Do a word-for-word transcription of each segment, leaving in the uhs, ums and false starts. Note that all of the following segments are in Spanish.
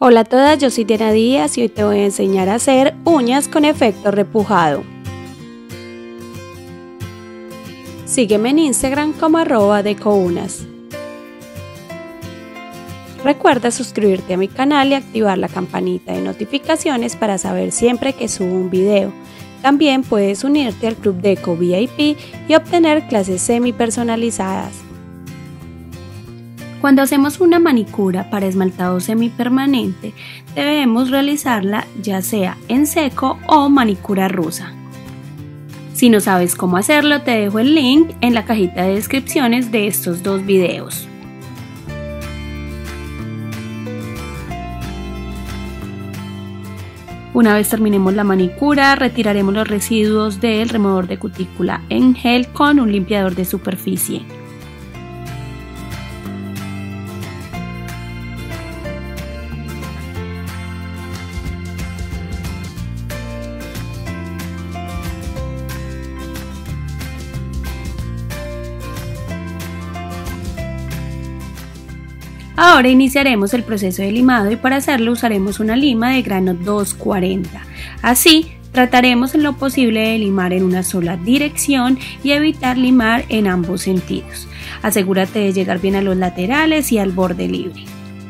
Hola a todas, yo soy Diana Díaz y hoy te voy a enseñar a hacer uñas con efecto repujado. Sígueme en Instagram como arroba decounas. Recuerda suscribirte a mi canal y activar la campanita de notificaciones para saber siempre que subo un video. También puedes unirte al Club Deco V I P y obtener clases semi personalizadas. Cuando hacemos una manicura para esmaltado semipermanente, debemos realizarla ya sea en seco o manicura rusa. Si no sabes cómo hacerlo, te dejo el link en la cajita de descripciones de estos dos videos. Una vez terminemos la manicura, retiraremos los residuos del removedor de cutícula en gel con un limpiador de superficie. Ahora iniciaremos el proceso de limado y para hacerlo usaremos una lima de grano doscientos cuarenta. Así trataremos en lo posible de limar en una sola dirección y evitar limar en ambos sentidos. Asegúrate de llegar bien a los laterales y al borde libre.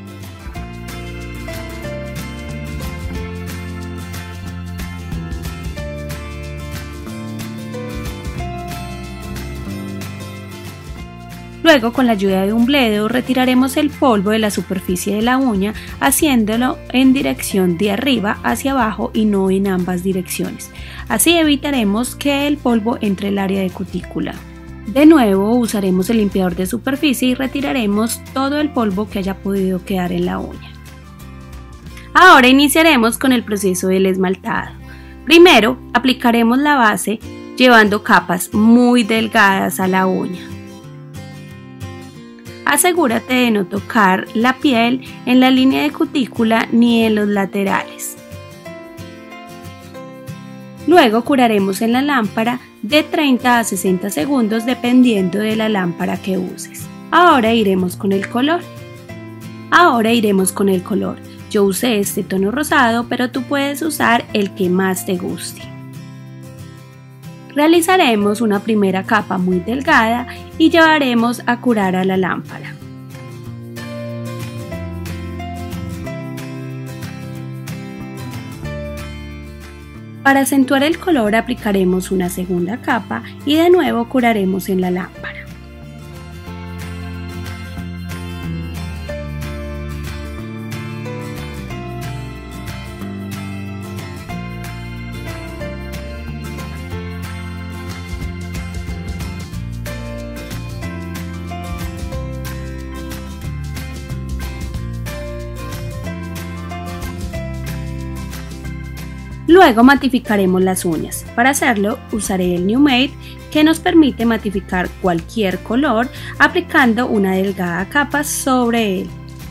Luego, con la ayuda de un bledo, retiraremos el polvo de la superficie de la uña, haciéndolo en dirección de arriba hacia abajo y no en ambas direcciones. Así evitaremos que el polvo entre el área de cutícula. De nuevo, usaremos el limpiador de superficie y retiraremos todo el polvo que haya podido quedar en la uña. Ahora iniciaremos con el proceso del esmaltado. Primero, aplicaremos la base llevando capas muy delgadas a la uña. Asegúrate de no tocar la piel en la línea de cutícula ni en los laterales. Luego curaremos en la lámpara de treinta a sesenta segundos dependiendo de la lámpara que uses. Ahora iremos con el color. Ahora iremos con el color. Yo usé este tono rosado, pero tú puedes usar el que más te guste. Realizaremos una primera capa muy delgada y llevaremos a curar a la lámpara. Para acentuar el color aplicaremos una segunda capa y de nuevo curaremos en la lámpara. Luego matificaremos las uñas. Para hacerlo usaré el New Made, que nos permite matificar cualquier color aplicando una delgada capa sobre él.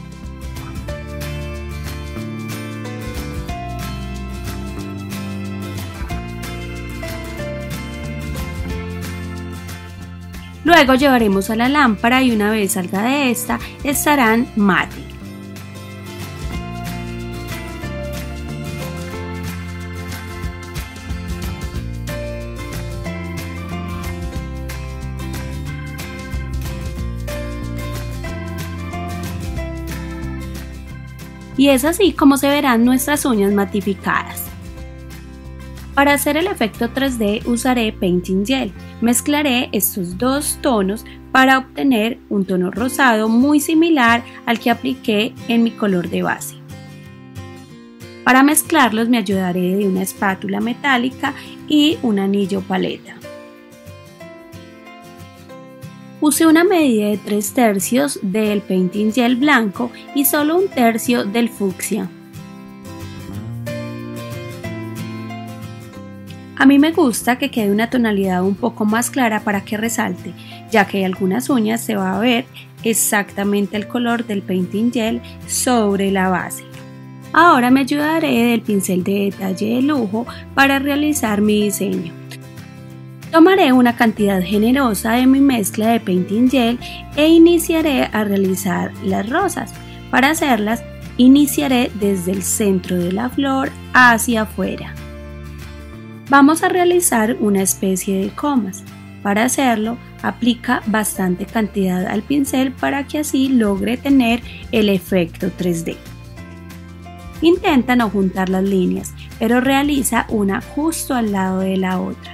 Luego llevaremos a la lámpara y una vez salga de esta estarán mate. Y es así como se verán nuestras uñas matificadas. Para hacer el efecto tres D usaré Painting Gel. Mezclaré estos dos tonos para obtener un tono rosado muy similar al que apliqué en mi color de base. Para mezclarlos me ayudaré de una espátula metálica y un anillo paleta. Usé una medida de tres tercios del Painting Gel blanco y solo un tercio del fucsia. A mí me gusta que quede una tonalidad un poco más clara para que resalte, ya que en algunas uñas se va a ver exactamente el color del Painting Gel sobre la base. Ahora me ayudaré del pincel de detalle de lujo para realizar mi diseño. Tomaré una cantidad generosa de mi mezcla de Painting Gel e iniciaré a realizar las rosas. Para hacerlas Iniciaré desde el centro de la flor hacia afuera. Vamos a realizar una especie de comas. Para hacerlo, aplica bastante cantidad al pincel para que así logre tener el efecto tres D. Intenta no juntar las líneas, pero realiza una justo al lado de la otra.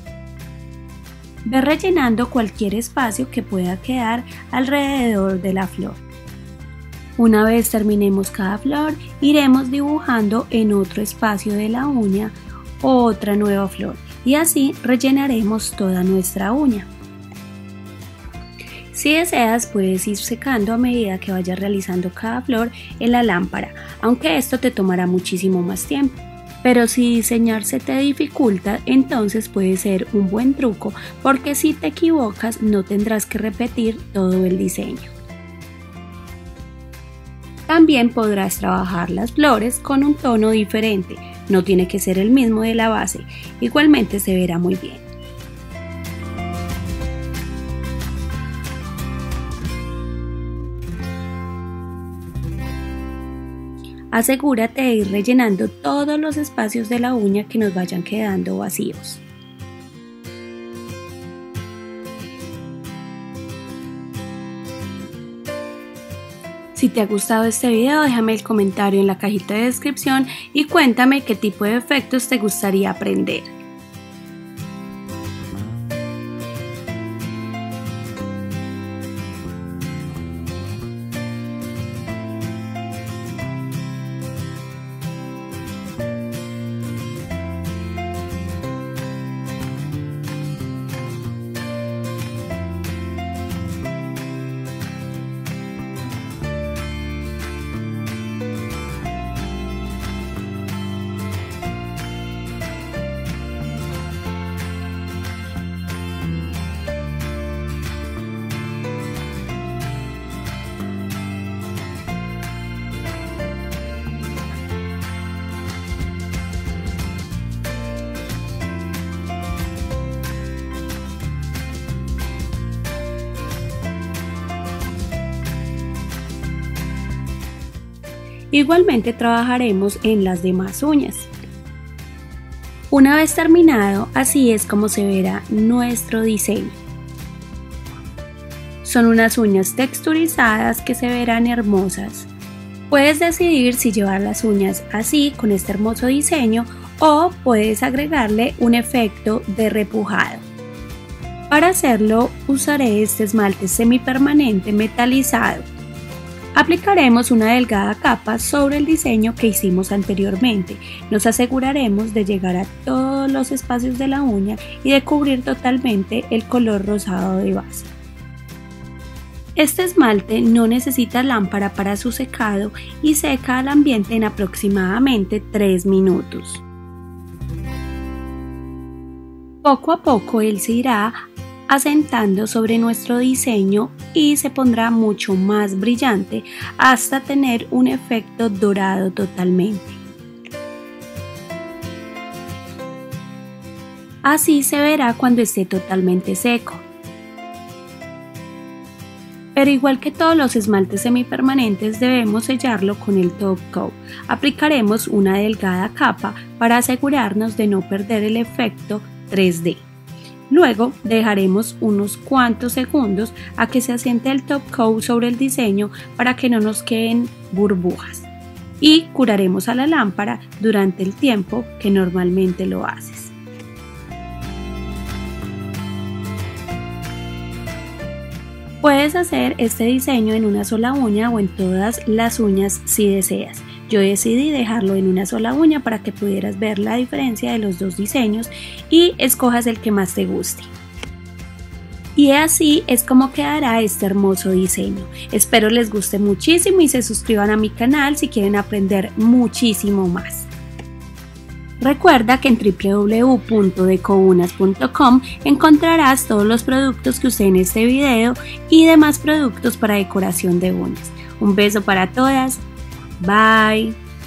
Ve rellenando cualquier espacio que pueda quedar alrededor de la flor. Una vez terminemos cada flor, iremos dibujando en otro espacio de la uña otra nueva flor y así rellenaremos toda nuestra uña. Si deseas, puedes ir secando a medida que vayas realizando cada flor en la lámpara, aunque esto te tomará muchísimo más tiempo. Pero si diseñar se te dificulta, entonces puede ser un buen truco, porque si te equivocas no tendrás que repetir todo el diseño. También podrás trabajar las flores con un tono diferente, no tiene que ser el mismo de la base, igualmente se verá muy bien. Asegúrate de ir rellenando todos los espacios de la uña que nos vayan quedando vacíos. Si te ha gustado este video, déjame el comentario en la cajita de descripción y cuéntame qué tipo de efectos te gustaría aprender. Igualmente trabajaremos en las demás uñas. Una vez terminado, así es como se verá nuestro diseño. Son unas uñas texturizadas que se verán hermosas. Puedes decidir si llevar las uñas así, con este hermoso diseño, o puedes agregarle un efecto de repujado. Para hacerlo, usaré este esmalte semipermanente metalizado. Aplicaremos una delgada capa sobre el diseño que hicimos anteriormente. Nos aseguraremos de llegar a todos los espacios de la uña y de cubrir totalmente el color rosado de base. Este esmalte no necesita lámpara para su secado y seca al ambiente en aproximadamente tres minutos. Poco a poco él se irá asentando sobre nuestro diseño y se pondrá mucho más brillante hasta tener un efecto dorado totalmente. Así se verá cuando esté totalmente seco. Pero igual que todos los esmaltes semipermanentes, debemos sellarlo con el top coat. Aplicaremos una delgada capa para asegurarnos de no perder el efecto tres D. Luego dejaremos unos cuantos segundos a que se asiente el top coat sobre el diseño para que no nos queden burbujas y curaremos a la lámpara durante el tiempo que normalmente lo haces. Puedes hacer este diseño en una sola uña o en todas las uñas si deseas. Yo decidí dejarlo en una sola uña para que pudieras ver la diferencia de los dos diseños y escojas el que más te guste. Y así es como quedará este hermoso diseño. Espero les guste muchísimo y se suscriban a mi canal si quieren aprender muchísimo más. Recuerda que en w w w punto decounas punto com encontrarás todos los productos que usé en este video y demás productos para decoración de uñas. Un beso para todas. Bye.